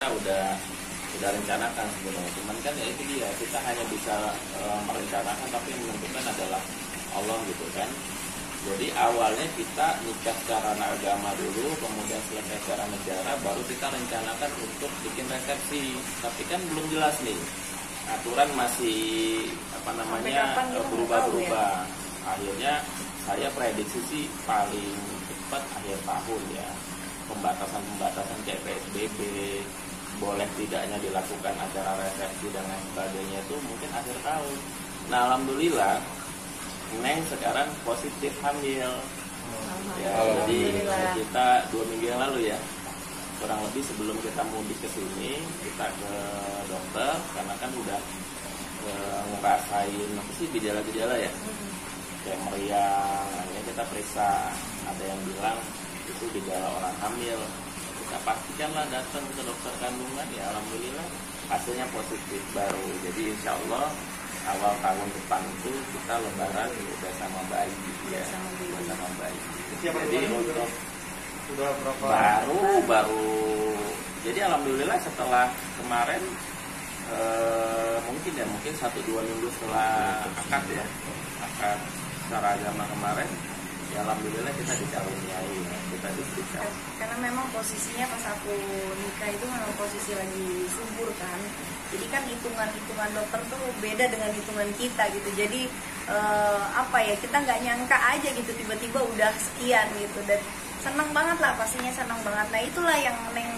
udah rencanakan sebenarnya. Cuman kan ya itu dia, kita hanya bisa merencanakan, tapi yang menentukan adalah Allah gitu kan. Jadi awalnya kita nikah secara agama dulu, kemudian selesai secara negara, baru kita rencanakan untuk bikin resepsi. Tapi kan belum jelas nih, aturan masih berubah-berubah. Akhirnya saya prediksi sih paling cepat akhir tahun ya. Pembatasan kayak PSBB, boleh tidaknya dilakukan acara resepsi dan lain sebagainya itu mungkin akhir tahun. Nah alhamdulillah Neng sekarang positif hamil. Ya, jadi kita 2 minggu yang lalu ya, kurang lebih sebelum kita mudik ke sini, kita ke dokter karena kan udah ngerasain apa sih gejala-gejala ya, kayak meriang. Akhirnya kita periksa, ada yang bilang itu gejala orang hamil. Kita pastikanlah datang ke dokter kandungan, ya alhamdulillah hasilnya positif baru. Jadi insya Allah awal tahun depan itu kita lebaran udah sama bayi ya, sama bayi. Jadi untuk sudah berapa? Baru. Jadi alhamdulillah setelah kemarin mungkin 1-2 minggu setelah akad secara agama kemarin, ya alhamdulillah kita dikaruniai, kita diberikan. Karena memang posisinya pas aku nikah itu memang posisi lagi subur kan. Jadi kan hitungan dokter tuh beda dengan hitungan kita gitu. Jadi kita nggak nyangka aja gitu tiba-tiba udah sekian gitu, dan senang banget lah, pastinya senang banget. Nah itulah yang Neng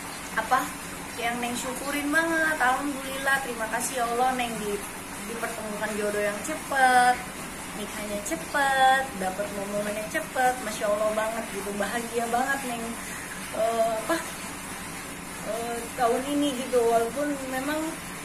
syukurin banget. Alhamdulillah, terima kasih ya Allah, Neng dipertemukan jodoh yang cepet, nikahnya cepet, dapat momennya cepet, masya Allah banget gitu, bahagia banget Neng tahun ini gitu. Walaupun memang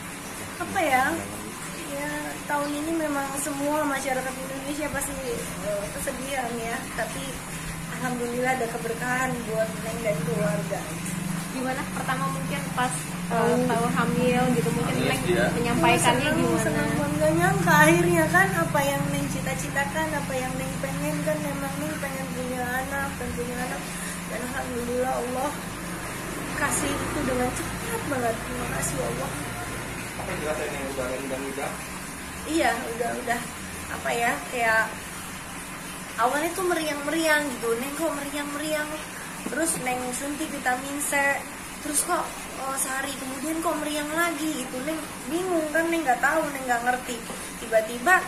tahun ini memang semua masyarakat Indonesia pasti kesedihan ya, tapi alhamdulillah ada keberkahan buat Neng dan keluarga. Gimana pertama mungkin pas tahu hamil gitu, mungkin Neng menyampaikannya gimana? Senang banget, gak nyangka akhirnya kan apa yang Neng cita-citakan, apa yang Neng pengen kan, memang Neng pengen punya anak, dan alhamdulillah Allah kasih itu dengan cepat banget. Terima kasih Allah. Apa yang dirasain yang udah? Iya, udah kayak awalnya tuh meriang gitu. Neng kok meriang, terus Neng suntik vitamin C, terus kok sehari kemudian kok meriang lagi gitu. Neng bingung kan, Neng nggak tahu, Neng nggak ngerti. Tiba-tiba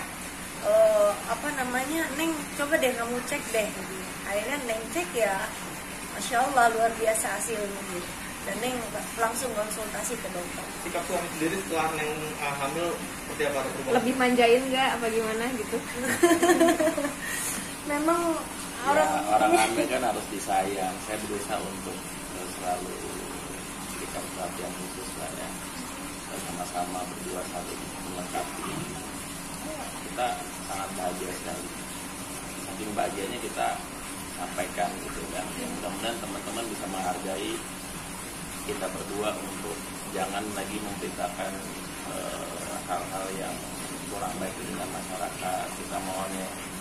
Neng coba deh kamu cek deh. Akhirnya Neng cek, ya masya Allah luar biasa hasilnya gitu. Dan Neng langsung konsultasi ke dokter. Sikap suami sendiri setelah Neng hamil seperti apa? Lebih manjain nggak apa gimana gitu? Memang orang hamil kan harus disayang. Saya berusaha untuk selalu berikan perhatian khusus lah ya. Kita sama-sama berdua saling melengkapi. Kita sangat bahagia sekali. Saking bahagianya kita sampaikan gitu kan. Mudah-mudahan teman-teman bisa menghargai kita berdua untuk jangan lagi memberitakan hal-hal yang kurang baik dengan masyarakat. Kita mohon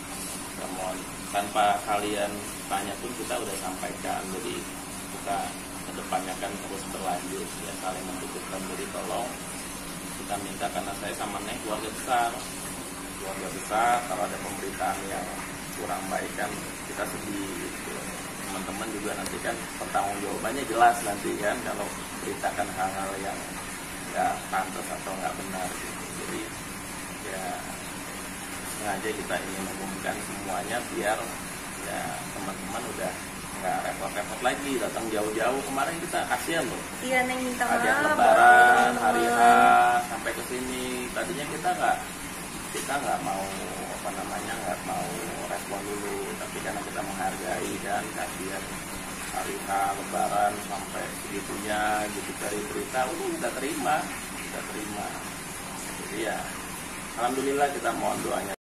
tanpa kalian tanya pun kita udah sampaikan. Jadi kita kedepannya kan terus berlanjut ya, saling membutuhkan. Jadi tolong kita minta, karena saya sama Neng keluarga besar, kalau ada pemberitaan yang kurang baik kan kita sedih gitu. Teman-teman juga nanti kan pertanggung jawabannya jelas nanti kan kalau beritakan hal-hal yang nggak pantas atau nggak benar gitu. Jadi ya sengaja kita ingin mengumumkan semuanya biar ya teman-teman udah nggak repot-repot lagi datang jauh-jauh. Kemarin kita kasihan loh. Iya, Neng minta maaf. Ada lebaran, hari H sampai ke sini. Tadinya kita nggak mau nggak mau respon dulu, tapi karena kita menghargai dan kasihan hari H lebaran sampai segitunya gitu cari berita, udah terima. Jadi ya alhamdulillah kita mohon doanya.